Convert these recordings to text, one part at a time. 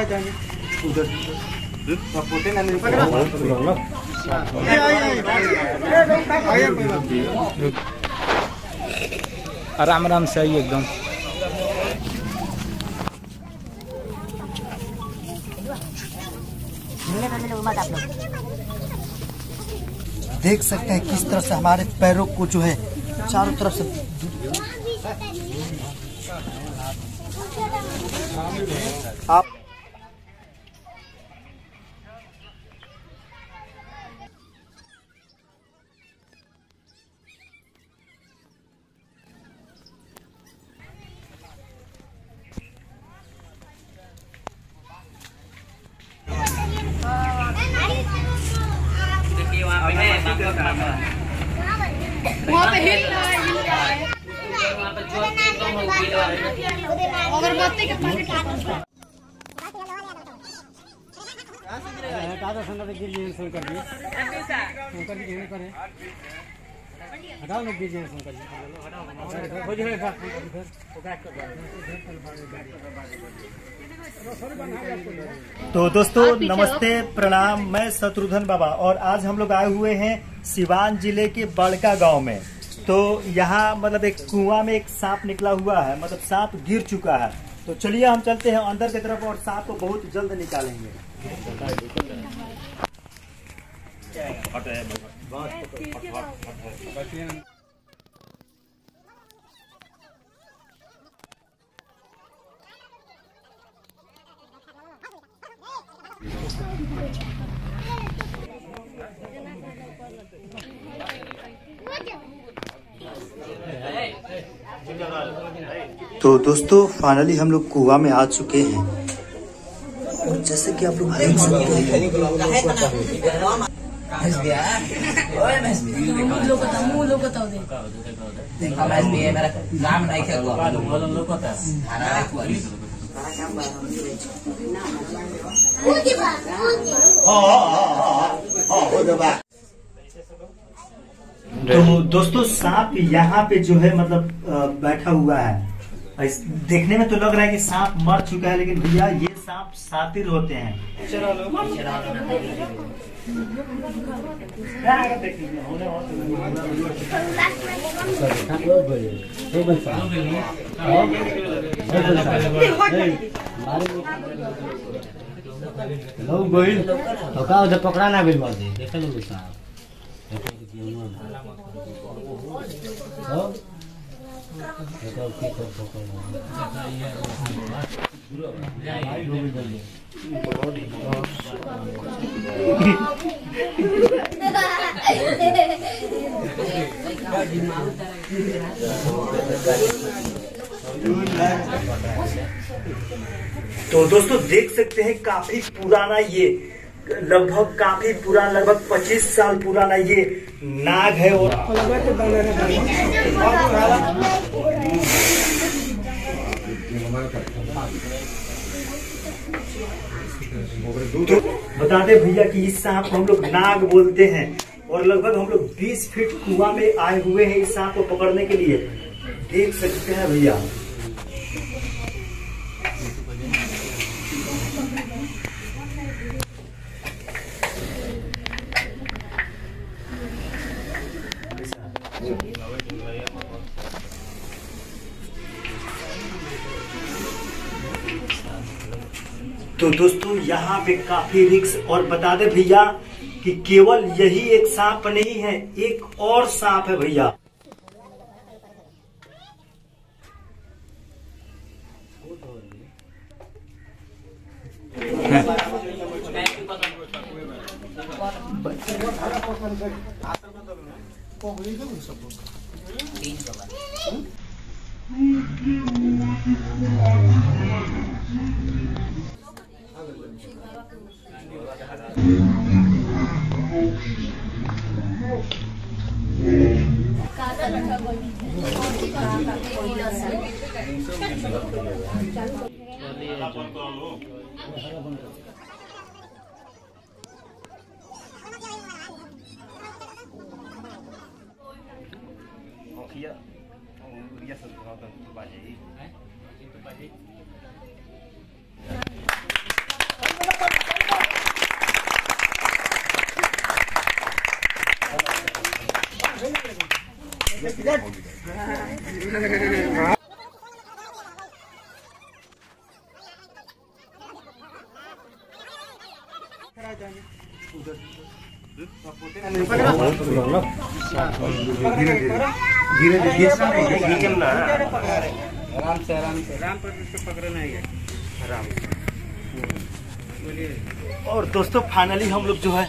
उधर आराम आराम से आइए एकदम। देख सकते हैं किस तरह से हमारे पैरों को जो है चारों तरफ से आप वहाँ पे हिल रहा है वहाँ पे जो एकदम अगरबत्ती के पैकेट तो दोस्तों नमस्ते प्रणाम, मैं शत्रुघ्न बाबा और आज हम लोग आए हुए हैं सिवान जिले के बड़का गांव में। तो यहाँ मतलब एक कुआं में एक सांप निकला हुआ है, मतलब सांप गिर चुका है। तो चलिए हम चलते हैं अंदर की तरफ और सांप को बहुत जल्द निकालेंगे। तो दोस्तों फाइनली हम लोग कुआं में आ चुके हैं और जैसे कि आप लोग देख सकते हैं तो दोस्तों सांप यहाँ पे जो है मतलब बैठा हुआ है। देखने में तो लग रहा है कि सांप मर चुका है, लेकिन भैया ये सांप शातिर होते हैं। पकड़ा ना बिल तो दोस्तों देख सकते हैं काफी पुराना ये लगभग काफी पुराना लगभग 25 साल पुराना ये नाग है। और तो बता दें भैया कि इस सांप को हम लोग नाग बोलते हैं और लगभग हम लोग 20 फीट कुआं में आए हुए हैं इस सांप को पकड़ने के लिए। देख सकते हैं भैया। तो दोस्तों यहाँ पे काफी रिस्क, और बता दे भैया कि केवल यही एक सांप नहीं है, एक और सांप है भैया। और दोस्तों फाइनली हम लोग जो है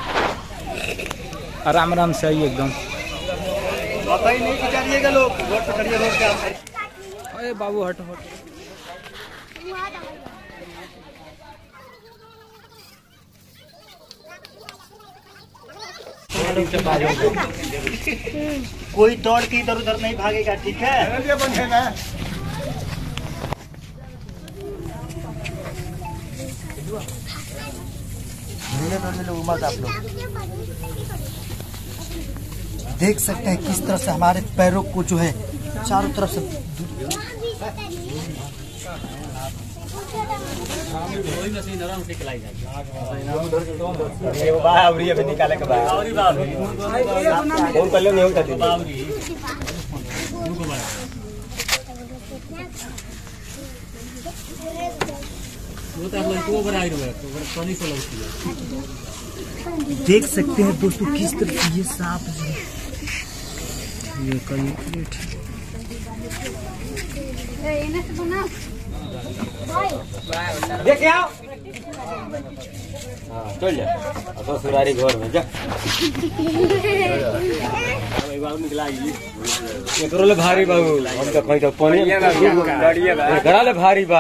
आराम आराम से आइए एकदम। वाकई नहीं गुजारिएगा लोग, रोड पे खड़िए रोड पे। अरे बाबू हटो हटो। कोई दौड़ के इधर उधर नहीं भागेगा, ठीक है? मत आप लोग देख सकते हैं किस तरह से हमारे पैरों को जो है चारों तरफ से निकाले के बाद देख सकते हैं दोस्तों किस तरह से ये सांप ये देखे आओ चल जा ससुरारी घर में जा एकरो भारी बाबू हम तो कहीं तो पानी घरा ले भारी बा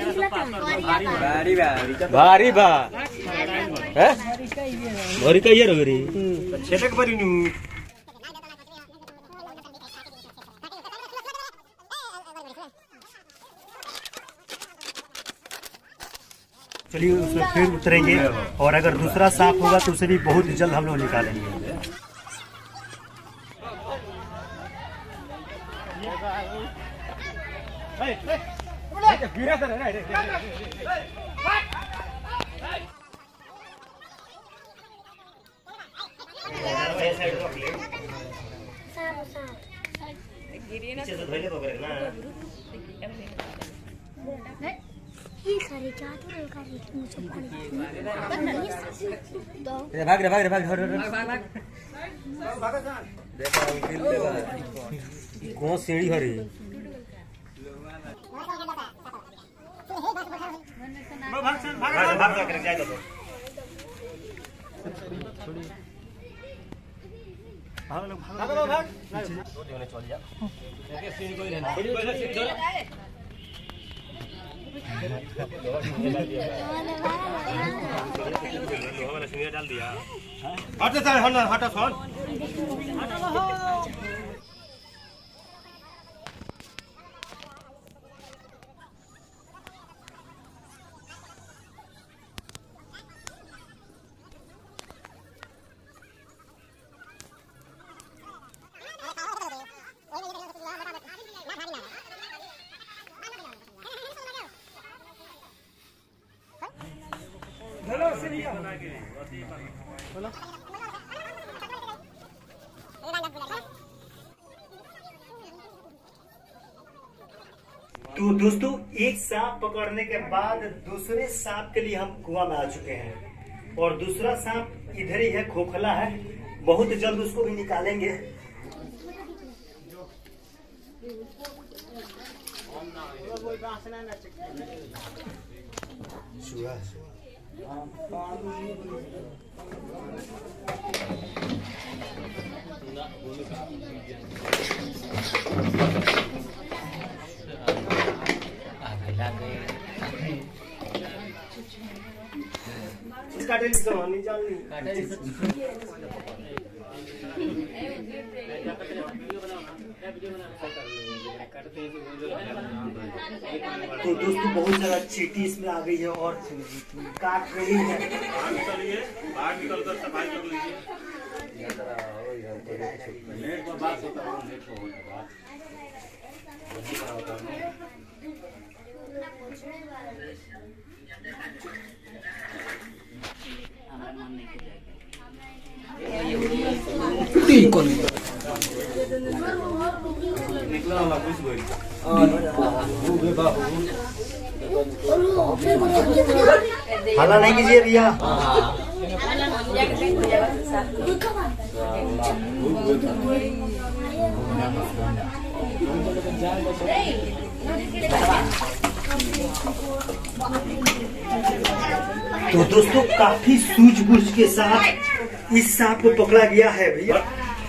भारी बा हैं भरी कहिए रे रे छेटक भरी नु। चलिए उसमें फिर उतरेंगे और अगर दूसरा सांप होगा तो उसे भी बहुत जल्द हम लोग निकालेंगे। भाग रे भाग रे भाग कौन सीढ़ी हरी डाल दिया हटा फोन तो दोस्तों एक सांप पकड़ने के बाद दूसरे सांप के लिए हम कुआं में आ चुके हैं और दूसरा सांप इधर ही है, खोखला है, बहुत जल्द उसको भी निकालेंगे। तो दोस्तों बहुत ज्यादा चींटी इसमें आ गई है और काट रही है। बाहर निकल कर सफाई कर लीजिए। हल्ला नहीं कीजिए भैया। तो दोस्तों काफी सूझबूझ के साथ इस सांप को पकड़ा गया है भैया।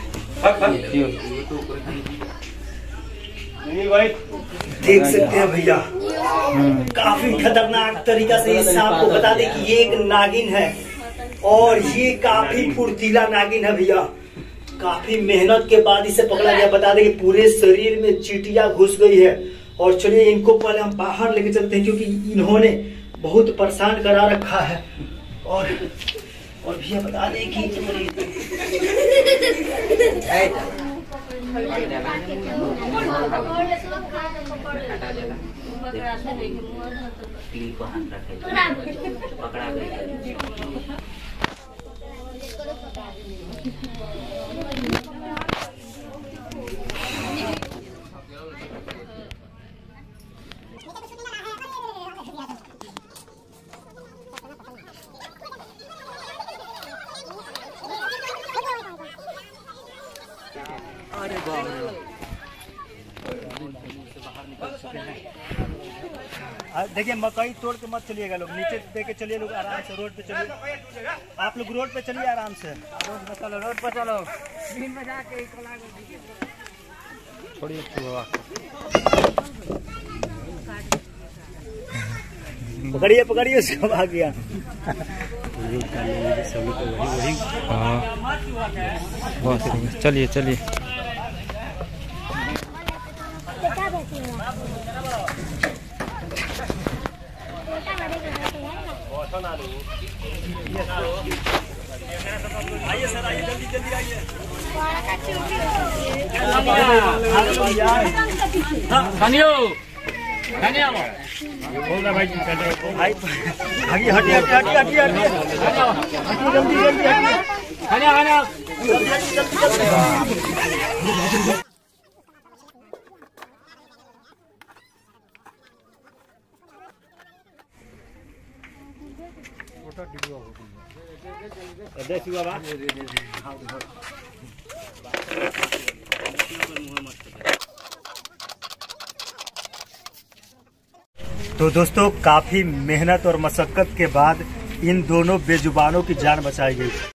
देख सकते हैं भैया, काफी खतरनाक तरीका से इस सांप को बता दें कि ये एक नागिन है और ये काफी फुर्तीला नागिन है भैया। काफी मेहनत के बाद इसे पकड़ा गया। बता दें कि पूरे शरीर में चींटियां घुस गई है। और चलिए इनको पहले हम बाहर लेके चलते हैं क्योंकि इन्होंने बहुत परेशान करा रखा है। और भैया बता दें कि देखिए मकई तोड़ के मत चलिएगा लोग, नीचे दे के चलिए लोग, आराम से रोड पे चलिए। आप लोग रोड पे चलिए आराम से, रोड पे चलो, रोड पे चलो। छोड़िए बाबा, पकड़िए पकड़िए उसको, भाग गया। हाँ बस चलिए चलिए। आइए सर, आइए जल्दी जल्दी आइए। हटिए हटिए हटिए हटिए हटिए जल्दी जल्दी तो दोस्तों काफी मेहनत और मशक्कत के बाद इन दोनों बेजुबानों की जान बचाई गई।